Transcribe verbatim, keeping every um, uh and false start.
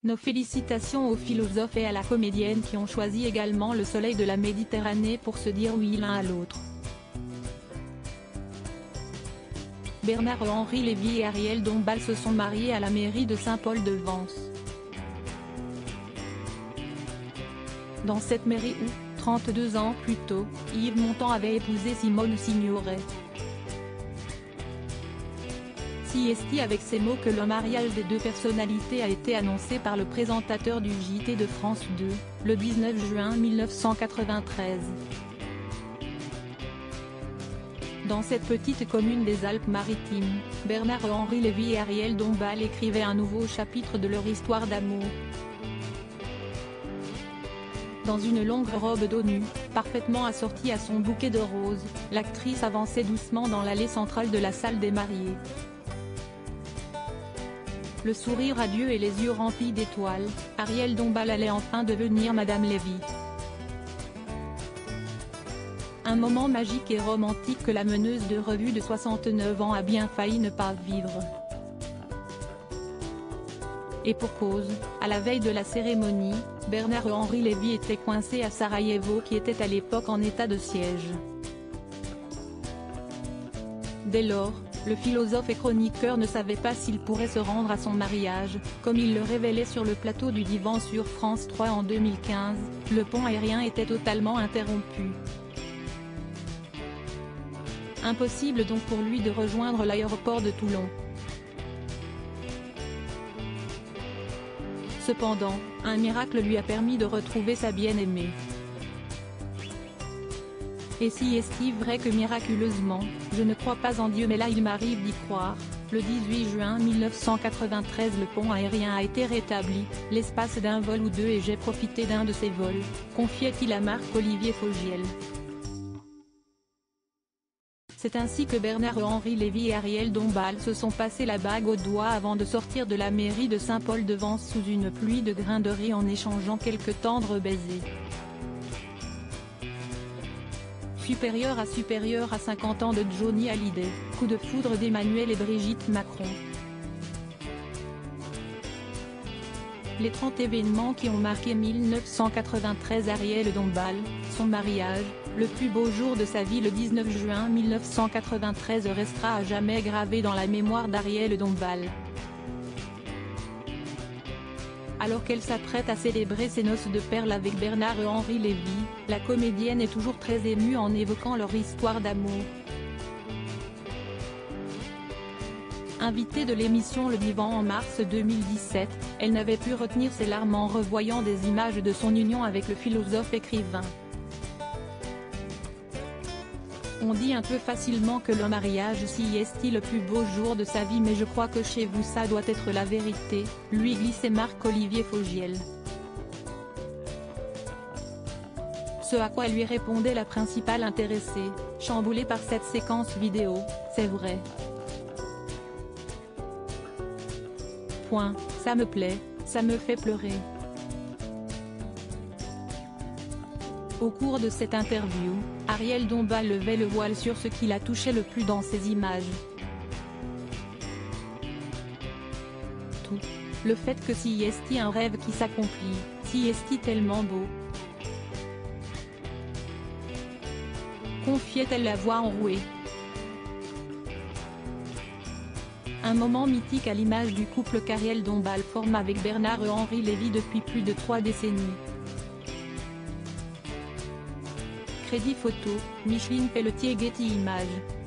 Nos félicitations aux philosophes et à la comédienne qui ont choisi également le soleil de la Méditerranée pour se dire oui l'un à l'autre. Bernard-Henri Lévy et Arielle Dombasle se sont mariés à la mairie de Saint-Paul-de-Vence. Dans cette mairie où, trente-deux ans plus tôt, Yves Montand avait épousé Simone Signoret. Si est-il avec ces mots que le mariage des deux personnalités a été annoncé par le présentateur du J T de France deux, le dix-neuf juin mille neuf cent quatre-vingt-treize. Dans cette petite commune des Alpes-Maritimes, Bernard-Henri Lévy et Arielle Dombasle écrivaient un nouveau chapitre de leur histoire d'amour. Dans une longue robe d'eau nue, parfaitement assortie à son bouquet de roses, l'actrice avançait doucement dans l'allée centrale de la salle des mariés. Le sourire radieux et les yeux remplis d'étoiles, Arielle Dombasle allait enfin devenir Madame Lévy. Un moment magique et romantique que la meneuse de revue de soixante-neuf ans a bien failli ne pas vivre. Et pour cause, à la veille de la cérémonie, Bernard-Henri Lévy était coincé à Sarajevo qui était à l'époque en état de siège. Dès lors, le philosophe et chroniqueur ne savait pas s'il pourrait se rendre à son mariage, comme il le révélait sur le plateau du Divan sur France trois en deux mille quinze, le pont aérien était totalement interrompu. Impossible donc pour lui de rejoindre l'aéroport de Toulon. Cependant, un miracle lui a permis de retrouver sa bien-aimée. Et si est-il vrai que miraculeusement, je ne crois pas en Dieu mais là il m'arrive d'y croire, le dix-huit juin mille neuf cent quatre-vingt-treize le pont aérien a été rétabli, l'espace d'un vol ou deux et j'ai profité d'un de ces vols, confiait-il à Marc-Olivier Fogiel. C'est ainsi que Bernard-Henri Lévy et Arielle Dombasle se sont passé la bague au doigt avant de sortir de la mairie de Saint-Paul-de-Vence sous une pluie de grains de riz en échangeant quelques tendres baisers. Supérieur à supérieur à cinquante ans de Johnny Hallyday, coup de foudre d'Emmanuel et Brigitte Macron. Les trente événements qui ont marqué mille neuf cent quatre-vingt-treize Arielle Dombasle, son mariage, le plus beau jour de sa vie le dix-neuf juin mille neuf cent quatre-vingt-treize restera à jamais gravé dans la mémoire d'Arielle Dombasle. Alors qu'elle s'apprête à célébrer ses noces de perles avec Bernard-Henri Lévy, la comédienne est toujours très émue en évoquant leur histoire d'amour. Invitée de l'émission Le Divan en mars deux mille dix-sept, elle n'avait pu retenir ses larmes en revoyant des images de son union avec le philosophe écrivain. On dit un peu facilement que le mariage si est-il le plus beau jour de sa vie mais je crois que chez vous ça doit être la vérité, lui glissait Marc-Olivier Fogiel. Ce à quoi lui répondait la principale intéressée, chamboulée par cette séquence vidéo, c'est vrai. Point, ça me plaît, ça me fait pleurer. Au cours de cette interview, Arielle Dombasle levait le voile sur ce qui la touchait le plus dans ces images. Tout. Le fait que si est-il un rêve qui s'accomplit, si est-il tellement beau. Confiait-elle la voix enrouée. Un moment mythique à l'image du couple qu'Arielle Dombasle forme avec Bernard-Henri Lévy depuis plus de trois décennies. Crédit photo, Micheline Pelletier Getty Images.